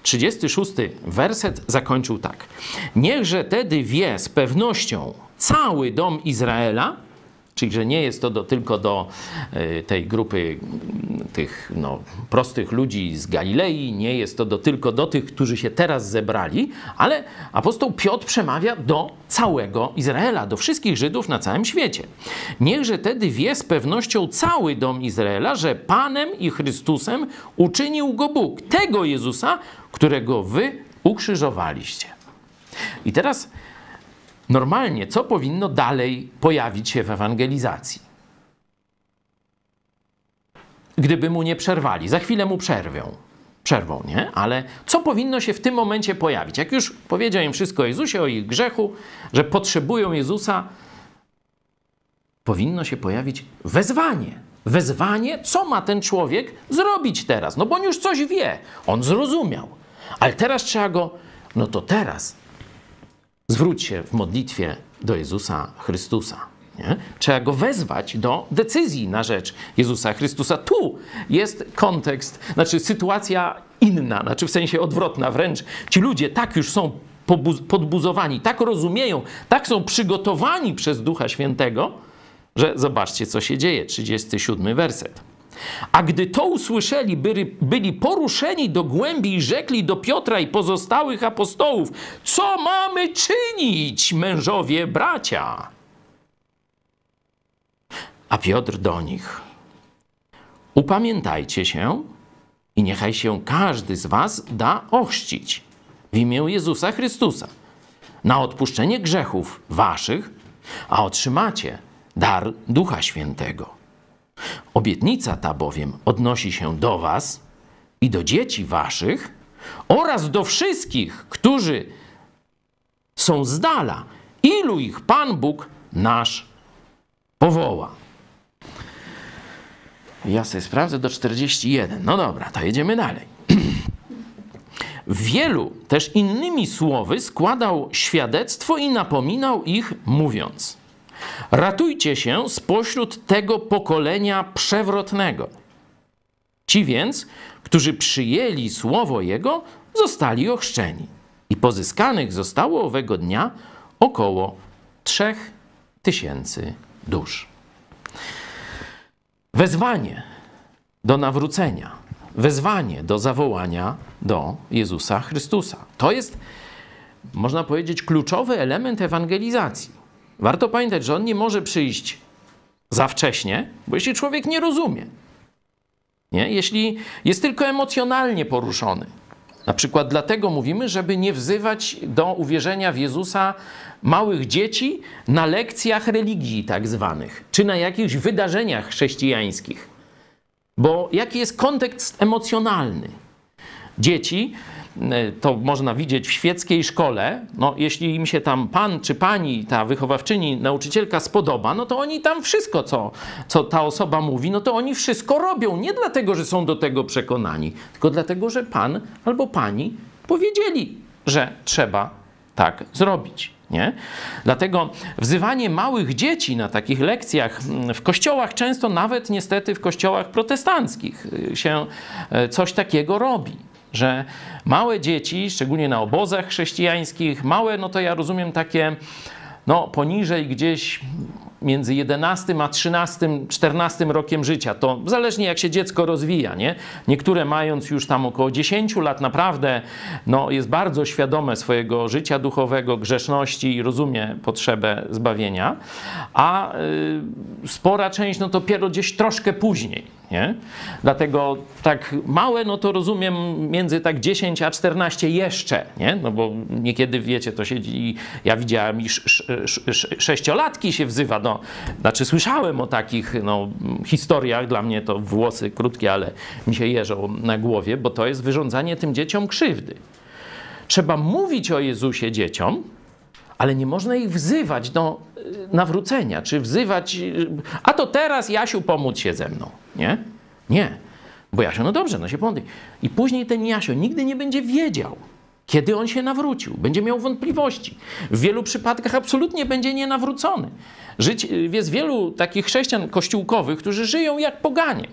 36 werset zakończył tak. Niechże tedy wie z pewnością cały dom Izraela, czyli że nie jest to tylko do tej grupy tych prostych ludzi z Galilei, nie jest to tylko do tych, którzy się teraz zebrali, ale apostoł Piotr przemawia do całego Izraela, do wszystkich Żydów na całym świecie. Niechże tedy wie z pewnością cały dom Izraela, że Panem i Chrystusem uczynił go Bóg, tego Jezusa, którego wy ukrzyżowaliście. I teraz normalnie, co powinno dalej pojawić się w ewangelizacji? Gdyby mu nie przerwali, za chwilę mu przerwą, nie? Ale co powinno się w tym momencie pojawić? Jak już powiedział im wszystko o Jezusie, o ich grzechu, że potrzebują Jezusa, powinno się pojawić wezwanie. Wezwanie, co ma ten człowiek zrobić teraz? No bo on już coś wie, on zrozumiał. Ale teraz trzeba go, no to teraz zwróć się w modlitwie do Jezusa Chrystusa. Nie? Trzeba go wezwać do decyzji na rzecz Jezusa Chrystusa. Tu jest kontekst, znaczy sytuacja inna, znaczy w sensie odwrotna wręcz. Ci ludzie tak już są podbuzowani, tak rozumieją, tak są przygotowani przez Ducha Świętego, że zobaczcie, co się dzieje. 37 werset. A gdy to usłyszeli, byli poruszeni do głębi i rzekli do Piotra i pozostałych apostołów: co mamy czynić, mężowie, bracia? A Piotr do nich: upamiętajcie się i niechaj się każdy z was da ochrzcić w imię Jezusa Chrystusa na odpuszczenie grzechów waszych, a otrzymacie dar Ducha Świętego. Obietnica ta bowiem odnosi się do was i do dzieci waszych oraz do wszystkich, którzy są z dala, ilu ich Pan Bóg nasz powoła. Ja sobie sprawdzę do 41. No dobra, to jedziemy dalej. Wielu też innymi słowy składał świadectwo i napominał ich, mówiąc: ratujcie się spośród tego pokolenia przewrotnego. Ci więc, którzy przyjęli słowo Jego, zostali ochrzczeni. I pozyskanych zostało owego dnia około 3000 dusz. Wezwanie do nawrócenia, wezwanie do zawołania do Jezusa Chrystusa. To jest, można powiedzieć, kluczowy element ewangelizacji. Warto pamiętać, że on nie może przyjść za wcześnie, bo jeśli człowiek nie rozumie, nie? Jeśli jest tylko emocjonalnie poruszony. Na przykład dlatego mówimy, żeby nie wzywać do uwierzenia w Jezusa małych dzieci na lekcjach religii tak zwanych, czy na jakichś wydarzeniach chrześcijańskich. Bo jaki jest kontekst emocjonalny? Dzieci, to można widzieć w świeckiej szkole, no jeśli im się tam pan czy pani, ta wychowawczyni, nauczycielka spodoba, no to oni tam wszystko, co ta osoba mówi, no to oni wszystko robią. Nie dlatego, że są do tego przekonani, tylko dlatego, że pan albo pani powiedzieli, że trzeba tak zrobić. Nie? Dlatego wzywanie małych dzieci na takich lekcjach w kościołach, często nawet niestety w kościołach protestanckich się coś takiego robi. Że małe dzieci, szczególnie na obozach chrześcijańskich, małe, no to ja rozumiem takie, no poniżej gdzieś między 11 a 13, 14 rokiem życia, to zależnie jak się dziecko rozwija, nie? Niektóre mając już tam około 10 lat naprawdę, no jest bardzo świadome swojego życia duchowego, grzeszności i rozumie potrzebę zbawienia, a spora część, no to dopiero gdzieś troszkę później, nie? Dlatego tak małe, no to rozumiem między tak 10 a 14 jeszcze, nie? No bo niekiedy, wiecie, to siedzi, ja widziałem i sześciolatki się wzywa, no, znaczy słyszałem o takich historiach, dla mnie to włosy krótkie, ale mi się jeżą na głowie, bo to jest wyrządzanie tym dzieciom krzywdy. Trzeba mówić o Jezusie dzieciom, ale nie można ich wzywać do nawrócenia, czy wzywać, a to teraz Jasiu pomóc się ze mną, nie? Nie, bo Jasio, no dobrze, no się pomódl. I później ten Jasio nigdy nie będzie wiedział, kiedy on się nawrócił. Będzie miał wątpliwości. W wielu przypadkach absolutnie będzie nienawrócony. Jest wielu takich chrześcijan kościółkowych, którzy żyją jak poganie.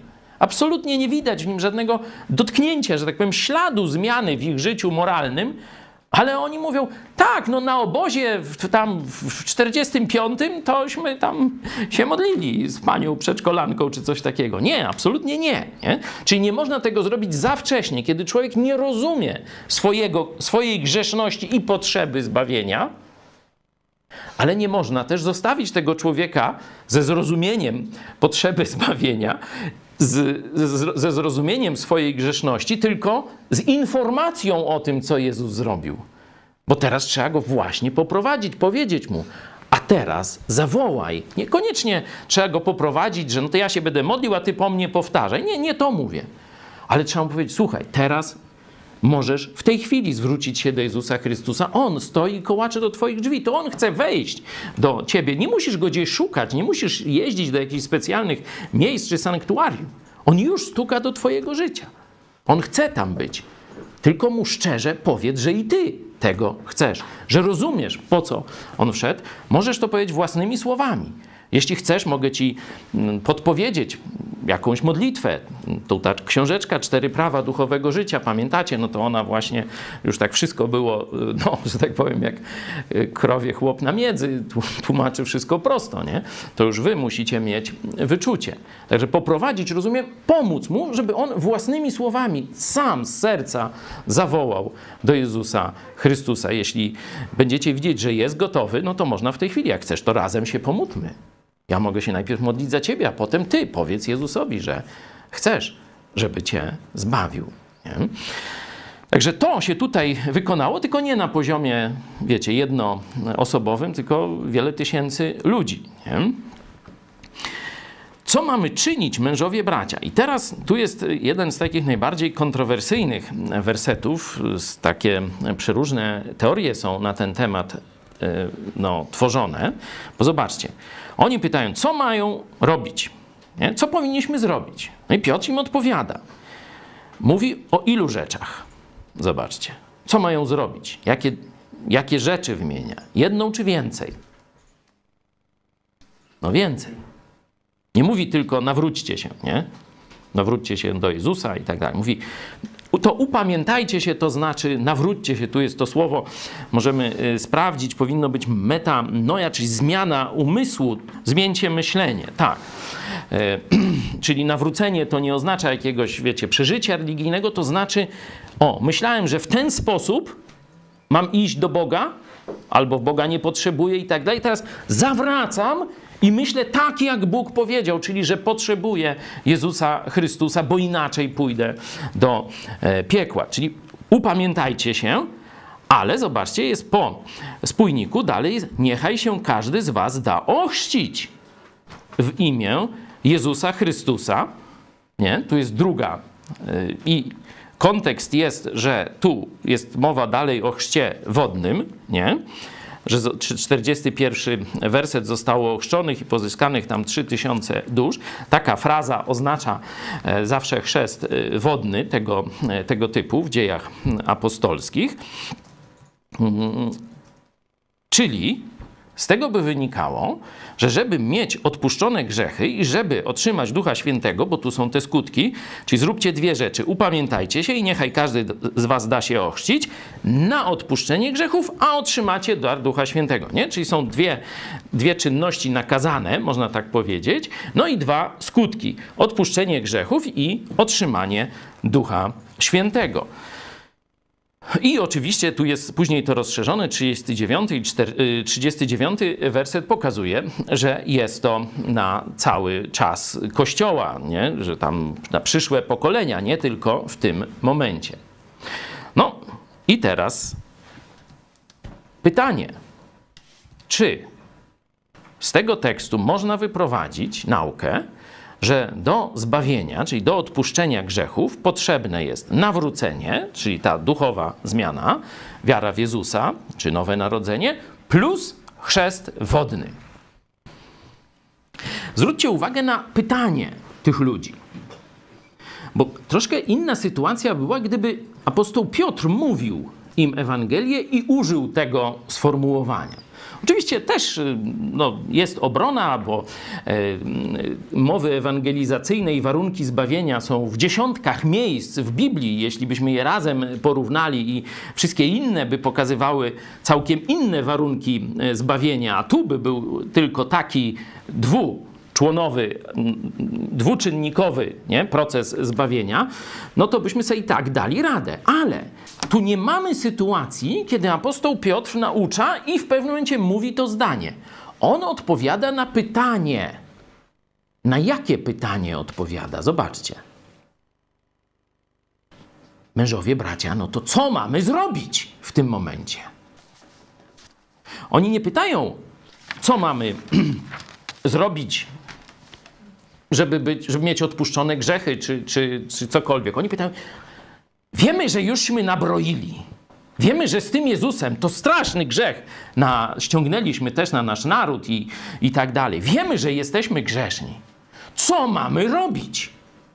Absolutnie nie widać w nim żadnego dotknięcia, że tak powiem, śladu zmiany w ich życiu moralnym, ale oni mówią, tak, no na obozie tam w 45 tośmy tam się modlili z panią przedszkolanką czy coś takiego. Nie, absolutnie nie, nie. Czyli nie można tego zrobić za wcześnie, kiedy człowiek nie rozumie swojej grzeszności i potrzeby zbawienia, ale nie można też zostawić tego człowieka ze zrozumieniem potrzeby zbawienia, ze zrozumieniem swojej grzeszności, tylko z informacją o tym, co Jezus zrobił. Bo teraz trzeba go właśnie poprowadzić, powiedzieć mu, a teraz zawołaj. Niekoniecznie trzeba go poprowadzić, że no to ja się będę modlił, a ty po mnie powtarzaj. Nie, nie to mówię. Ale trzeba mu powiedzieć, słuchaj, teraz możesz w tej chwili zwrócić się do Jezusa Chrystusa. On stoi i kołacze do twoich drzwi. To On chce wejść do ciebie. Nie musisz go gdzieś szukać, nie musisz jeździć do jakichś specjalnych miejsc czy sanktuarium. On już stuka do twojego życia. On chce tam być. Tylko mu szczerze powiedz, że i ty tego chcesz. Że rozumiesz, po co on wszedł. Możesz to powiedzieć własnymi słowami. Jeśli chcesz, mogę ci podpowiedzieć jakąś modlitwę. Tu ta książeczka 4 prawa duchowego życia, pamiętacie? No to ona właśnie, już tak wszystko było, no, że tak powiem, jak krowie chłop na miedzy, tłumaczy wszystko prosto, nie? To już wy musicie mieć wyczucie. Także poprowadzić, rozumiem, pomóc mu, żeby on własnymi słowami, sam z serca zawołał do Jezusa Chrystusa. Jeśli będziecie widzieć, że jest gotowy, no to można w tej chwili, jak chcesz, to razem się pomódlmy. Ja mogę się najpierw modlić za ciebie, a potem ty powiedz Jezusowi, że chcesz, żeby cię zbawił. Nie? Także to się tutaj wykonało, tylko nie na poziomie, wiecie, jednoosobowym, tylko wiele tysięcy ludzi. Nie? Co mamy czynić, mężowie bracia? I teraz tu jest jeden z takich najbardziej kontrowersyjnych wersetów. Takie przeróżne teorie są na ten temat tworzone. Bo zobaczcie, oni pytają, co mają robić? Nie? Co powinniśmy zrobić? No i Piotr im odpowiada. Mówi o ilu rzeczach. Zobaczcie, co mają zrobić? Jakie rzeczy wymienia? Jedną czy więcej? No więcej. Nie mówi tylko nawróćcie się, nie? Nawróćcie się do Jezusa i tak dalej. Mówi, to upamiętajcie się, to znaczy nawróćcie się. Tu jest to słowo, możemy sprawdzić, powinno być metanoia, czyli zmiana umysłu, zmieńcie myślenie. Tak. Czyli nawrócenie to nie oznacza jakiegoś, wiecie, przeżycia religijnego, to znaczy, myślałem, że w ten sposób mam iść do Boga, albo Boga nie potrzebuję i tak dalej. Teraz zawracam i myślę tak, jak Bóg powiedział, czyli że potrzebuję Jezusa Chrystusa, bo inaczej pójdę do piekła. Czyli upamiętajcie się, ale zobaczcie, jest po spójniku dalej, niechaj się każdy z was da ochrzcić w imię Jezusa Chrystusa. Nie? Tu jest druga i kontekst jest, że tu jest mowa dalej o chrzcie wodnym, nie? Że 41 werset zostało ochrzczonych i pozyskanych tam 3000 dusz. Taka fraza oznacza zawsze chrzest wodny tego typu w dziejach apostolskich. Czyli z tego by wynikało, że żeby mieć odpuszczone grzechy i żeby otrzymać Ducha Świętego, bo tu są te skutki, czyli zróbcie dwie rzeczy. Upamiętajcie się i niechaj każdy z was da się ochrzcić na odpuszczenie grzechów, a otrzymacie dar Ducha Świętego. Nie? Czyli są dwie czynności nakazane, można tak powiedzieć. No i dwa skutki. Odpuszczenie grzechów i otrzymanie Ducha Świętego. I oczywiście tu jest później to rozszerzone, 39 i 39 werset pokazuje, że jest to na cały czas Kościoła, nie? Że tam na przyszłe pokolenia, nie tylko w tym momencie. No i teraz pytanie, czy z tego tekstu można wyprowadzić naukę, że do zbawienia, czyli do odpuszczenia grzechów potrzebne jest nawrócenie, czyli ta duchowa zmiana, wiara w Jezusa, czy nowe narodzenie, plus chrzest wodny. Zwróćcie uwagę na pytanie tych ludzi. Bo troszkę inna sytuacja była, gdyby apostoł Piotr mówił im Ewangelię i użył tego sformułowania. Oczywiście też no, jest obrona, bo mowy ewangelizacyjne i warunki zbawienia są w dziesiątkach miejsc w Biblii. Jeśli byśmy je razem porównali i wszystkie inne by pokazywały całkiem inne warunki zbawienia, a tu by był tylko taki dwuczynnikowy, nie, proces zbawienia, no to byśmy sobie i tak dali radę. Ale tu nie mamy sytuacji, kiedy apostoł Piotr naucza i w pewnym momencie mówi to zdanie. On odpowiada na pytanie. Na jakie pytanie odpowiada? Zobaczcie. Mężowie, bracia, no to co mamy zrobić w tym momencie? Oni nie pytają, co mamy zrobić, żeby mieć odpuszczone grzechy, czy cokolwiek. Oni pytają, wiemy, że jużśmy nabroili. Wiemy, że z tym Jezusem to straszny grzech ściągnęliśmy też na nasz naród i tak dalej. Wiemy, że jesteśmy grzeszni. Co mamy robić?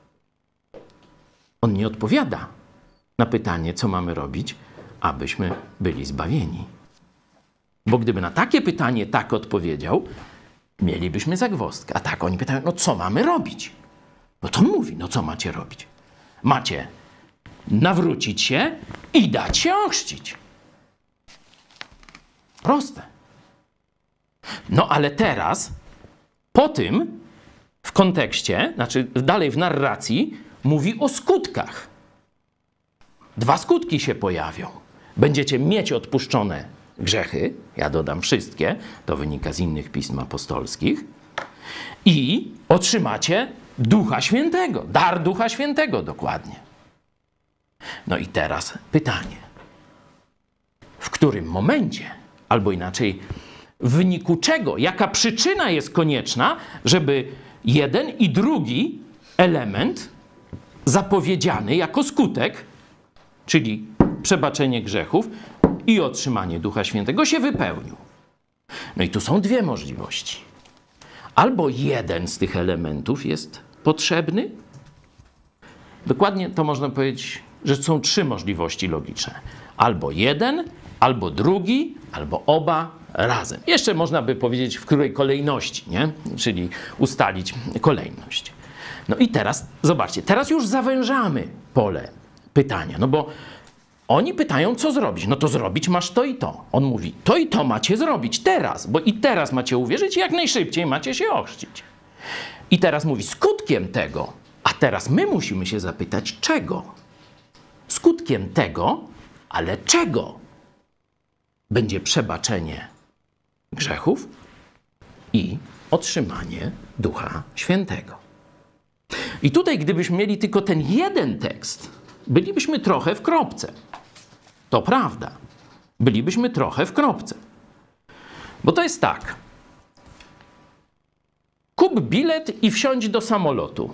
On nie odpowiada na pytanie, co mamy robić, abyśmy byli zbawieni. Bo gdyby na takie pytanie tak odpowiedział, mielibyśmy zagwozdkę. A tak oni pytają, no co mamy robić? No to on mówi, no co macie robić? Macie nawrócić się i dać się ochrzcić. Proste. No ale teraz, po tym, w kontekście, znaczy dalej w narracji, mówi o skutkach. 2 skutki się pojawią. Będziecie mieć odpuszczone grzechy, ja dodam wszystkie, to wynika z innych pism apostolskich, i otrzymacie Ducha Świętego, dar Ducha Świętego dokładnie. No i teraz pytanie. W którym momencie, albo inaczej, w wyniku czego, jaka przyczyna jest konieczna, żeby jeden i drugi element zapowiedziany jako skutek, czyli przebaczenie grzechów i otrzymanie Ducha Świętego, się wypełnił? No i tu są 2 możliwości. Albo jeden z tych elementów jest potrzebny. Dokładnie to można powiedzieć, że są 3 możliwości logiczne. Albo jeden, albo drugi, albo oba razem. Jeszcze można by powiedzieć, w której kolejności, nie? Czyli ustalić kolejność. No i teraz, zobaczcie, teraz już zawężamy pole pytania, no bo oni pytają, co zrobić. No to zrobić masz to i to. On mówi, to i to macie zrobić teraz, bo i teraz macie uwierzyć i jak najszybciej macie się ochrzcić. I teraz mówi, skutkiem tego, a teraz my musimy się zapytać, czego? Skutkiem tego, ale czego? Będzie przebaczenie grzechów i otrzymanie Ducha Świętego. I tutaj, gdybyśmy mieli tylko ten jeden tekst, bylibyśmy trochę w kropce. To prawda. Bylibyśmy trochę w kropce. Bo to jest tak. Kup bilet i wsiądź do samolotu.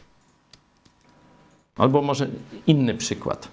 Albo może inny przykład.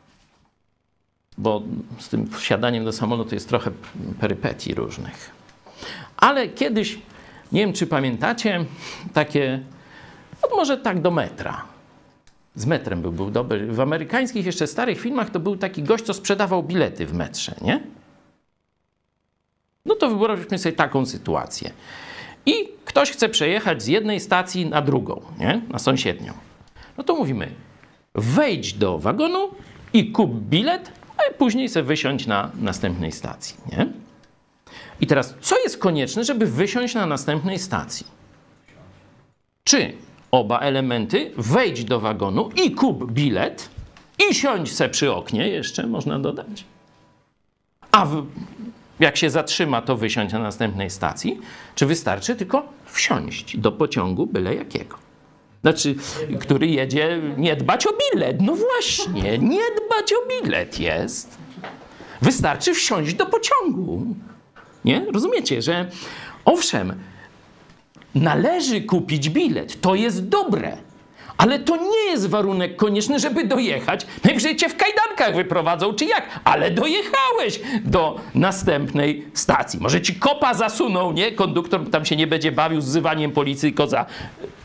Bo z tym wsiadaniem do samolotu jest trochę perypetii różnych. Ale kiedyś, nie wiem czy pamiętacie, takie, no może tak do metra. Z metrem był dobry. W amerykańskich jeszcze starych filmach to był taki gość, co sprzedawał bilety w metrze, nie? No to wybraliśmy sobie taką sytuację. I ktoś chce przejechać z jednej stacji na drugą, nie? Na sąsiednią. No to mówimy, wejdź do wagonu i kup bilet, a później sobie wysiądź na następnej stacji, nie? I teraz, co jest konieczne, żeby wysiąść na następnej stacji? Czy oba elementy, wejdź do wagonu i kup bilet i siądź se przy oknie, jeszcze można dodać. A jak się zatrzyma, to wysiądź na następnej stacji. Czy wystarczy tylko wsiąść do pociągu byle jakiego? Znaczy, który jedzie, nie dbać o bilet. No właśnie, nie dbać o bilet jest. Wystarczy wsiąść do pociągu. Nie? Rozumiecie, że owszem, należy kupić bilet, to jest dobre, ale to nie jest warunek konieczny, żeby dojechać. Najwyżej cię w kajdankach wyprowadzą, czy jak? Ale dojechałeś do następnej stacji. Może ci kopa zasunął, nie? Konduktor tam się nie będzie bawił z wzywaniem policji, tylko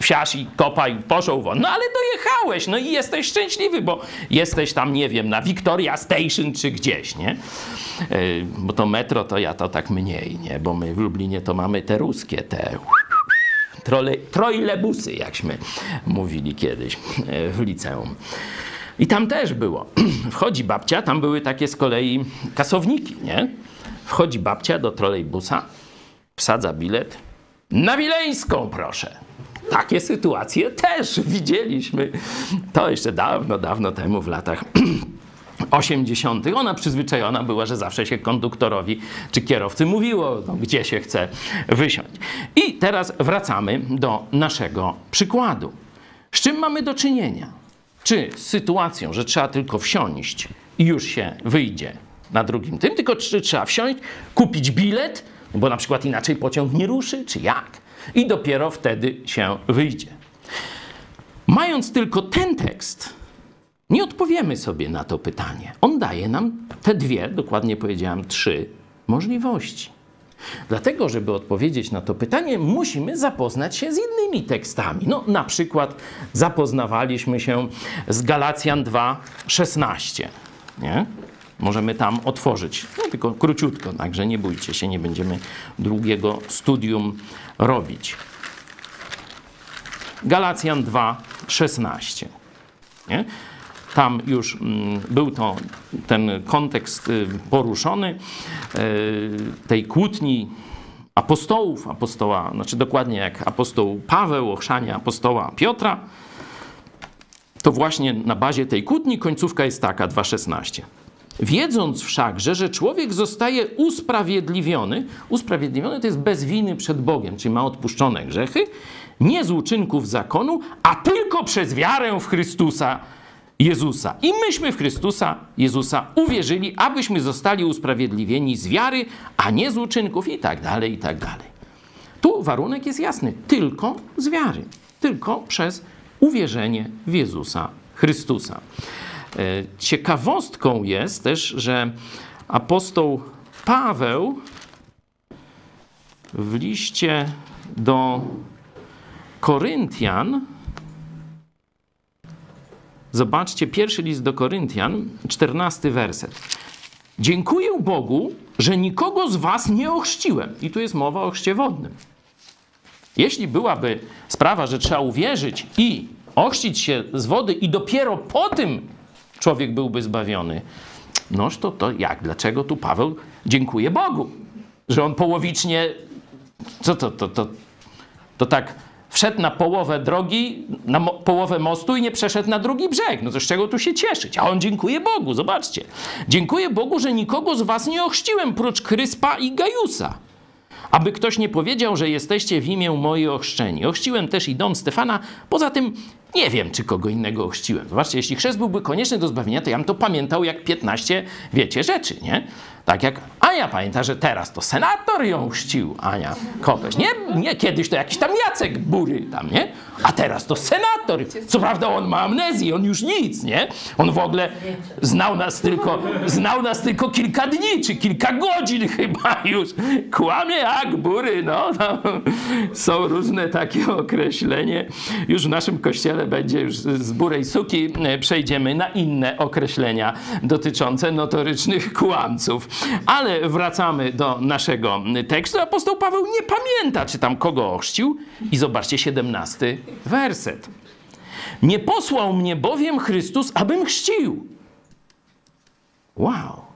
wsiasz i kopaj, poszło won. No ale dojechałeś, no i jesteś szczęśliwy, bo jesteś tam, nie wiem, na Victoria Station czy gdzieś, nie? Bo to metro to ja to tak mniej, nie? Bo my w Lublinie to mamy te ruskie, te trolejbusy, jakśmy mówili kiedyś w liceum. I tam też było. Wchodzi babcia, tam były takie z kolei kasowniki, nie? Wchodzi babcia do trolejbusa, wsadza bilet. Na Wileńską, proszę. Takie sytuacje też widzieliśmy. To jeszcze dawno, dawno temu, w latach 80. Ona przyzwyczajona była, że zawsze się konduktorowi czy kierowcy mówiło, no, gdzie się chce wysiąść. I teraz wracamy do naszego przykładu. Z czym mamy do czynienia? Czy z sytuacją, że trzeba tylko wsiąść i już się wyjdzie na drugim tym, tylko czy trzeba wsiąść, kupić bilet, bo na przykład inaczej pociąg nie ruszy, czy jak? I dopiero wtedy się wyjdzie. Mając tylko ten tekst, nie odpowiemy sobie na to pytanie. On daje nam te dwie, dokładnie powiedziałem 3 możliwości. Dlatego, żeby odpowiedzieć na to pytanie, musimy zapoznać się z innymi tekstami. No, na przykład zapoznawaliśmy się z Galacjan 2:16. Nie? Możemy tam otworzyć, no tylko króciutko, także nie bójcie się, nie będziemy długiego studium robić. Galacjan 2:16. Nie? Tam już był to ten kontekst poruszony tej kłótni apostołów, znaczy dokładnie jak apostoł Paweł, ochrzanie apostoła Piotra. To właśnie na bazie tej kłótni końcówka jest taka, 2:16. Wiedząc wszakże, że człowiek zostaje usprawiedliwiony to jest bez winy przed Bogiem, czyli ma odpuszczone grzechy, nie z uczynków zakonu, a tylko przez wiarę w Chrystusa Jezusa. I myśmy w Chrystusa Jezusa uwierzyli, abyśmy zostali usprawiedliwieni z wiary, a nie z uczynków i tak dalej, i tak dalej. Tu warunek jest jasny. Tylko z wiary. Tylko przez uwierzenie w Jezusa Chrystusa. Ciekawostką jest też, że apostoł Paweł w liście do Koryntian, zobaczcie, pierwszy list do Koryntian, 14 werset. Dziękuję Bogu, że nikogo z was nie ochrzciłem. I tu jest mowa o chrzcie wodnym. Jeśli byłaby sprawa, że trzeba uwierzyć i ochrzcić się z wody i dopiero po tym człowiek byłby zbawiony, noż to jak? Dlaczego tu Paweł dziękuje Bogu? Że on połowicznie, to tak wszedł na połowę drogi, na połowę mostu i nie przeszedł na drugi brzeg. No to z czego tu się cieszyć? A on dziękuje Bogu, zobaczcie. Dziękuję Bogu, że nikogo z was nie ochrzciłem, prócz Kryspa i Gajusa. Aby ktoś nie powiedział, że jesteście w imię moje ochrzczeni. Ochrzciłem też i dom Stefana. Poza tym nie wiem, czy kogo innego ochrzciłem. Zobaczcie, jeśli chrzest byłby konieczny do zbawienia, to ja bym to pamiętał jak 15, wiecie, rzeczy, nie? Tak jak Ania pamięta, że teraz to senator ją chrzcił, Ania kogoś. Nie kiedyś to jakiś tam Jacek Bury tam, nie? A teraz to senator. Co prawda on ma amnezję, on już nic, nie? On w ogóle znał nas tylko kilka dni, czy kilka godzin chyba już. Kłamie jak Bury, no. Są różne takie określenie. Już w naszym kościele będzie już z Burej Suki przejdziemy na inne określenia dotyczące notorycznych kłamców. Ale wracamy do naszego tekstu. Apostoł Paweł nie pamięta, czy tam kogo ochrzcił. I zobaczcie 17 werset. Nie posłał mnie bowiem Chrystus, abym chrzcił. Wow.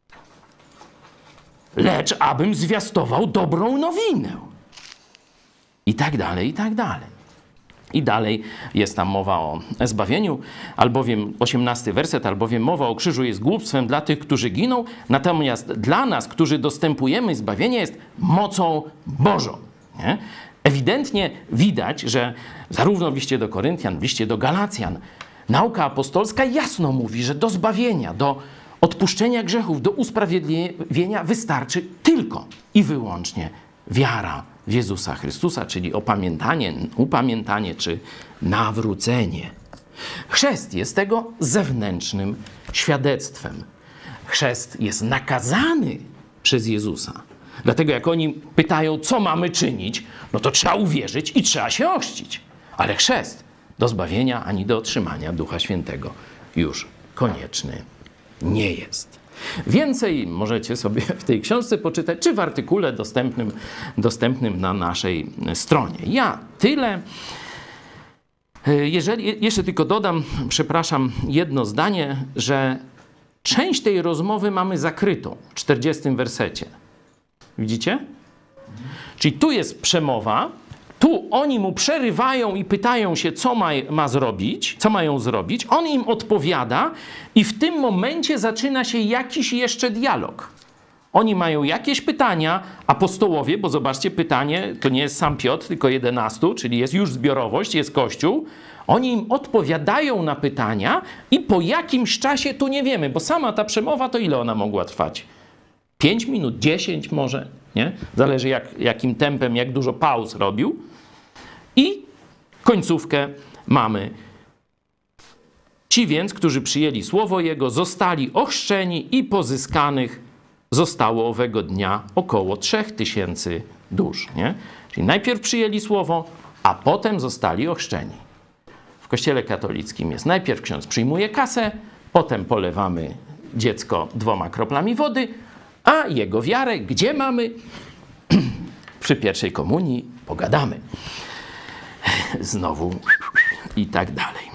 Lecz abym zwiastował dobrą nowinę. I tak dalej, i tak dalej. I dalej jest tam mowa o zbawieniu, albowiem 18 werset, albowiem mowa o krzyżu jest głupstwem dla tych, którzy giną, natomiast dla nas, którzy dostępujemy zbawienia, jest mocą Bożą. Nie? Ewidentnie widać, że zarówno w liście do Koryntian, w liście do Galacjan, nauka apostolska jasno mówi, że do zbawienia, do odpuszczenia grzechów, do usprawiedliwienia wystarczy tylko i wyłącznie wiara w Jezusa Chrystusa, czyli upamiętanie czy nawrócenie. Chrzest jest tego zewnętrznym świadectwem. Chrzest jest nakazany przez Jezusa. Dlatego jak oni pytają, co mamy czynić, no to trzeba uwierzyć i trzeba się ochrzcić. Ale chrzest do zbawienia ani do otrzymania Ducha Świętego już konieczny nie jest. Więcej możecie sobie w tej książce poczytać, czy w artykule dostępnym na naszej stronie. Ja tyle. Jeżeli jeszcze tylko dodam, przepraszam, jedno zdanie, że część tej rozmowy mamy zakrytą w 40 wersecie. Widzicie? Czyli tu jest przemowa, tu oni mu przerywają i pytają się, co ma zrobić, co mają zrobić. On im odpowiada i w tym momencie zaczyna się jakiś jeszcze dialog. Oni mają jakieś pytania, apostołowie, bo zobaczcie, pytanie to nie jest sam Piotr, tylko 11, czyli jest już zbiorowość, jest Kościół. Oni im odpowiadają na pytania i po jakimś czasie, tu nie wiemy, bo sama ta przemowa, to ile ona mogła trwać? 5 minut, 10 może, nie? Zależy jakim tempem, jak dużo pauz robił. I końcówkę mamy. Ci więc, którzy przyjęli słowo Jego, zostali ochrzczeni i pozyskanych zostało owego dnia około 3000 dusz. Nie? Czyli najpierw przyjęli słowo, a potem zostali ochrzczeni. W Kościele katolickim jest najpierw ksiądz przyjmuje kasę, potem polewamy dziecko 2 kroplami wody, a jego wiarę gdzie mamy? Przy pierwszej komunii pogadamy. Znowu i tak dalej.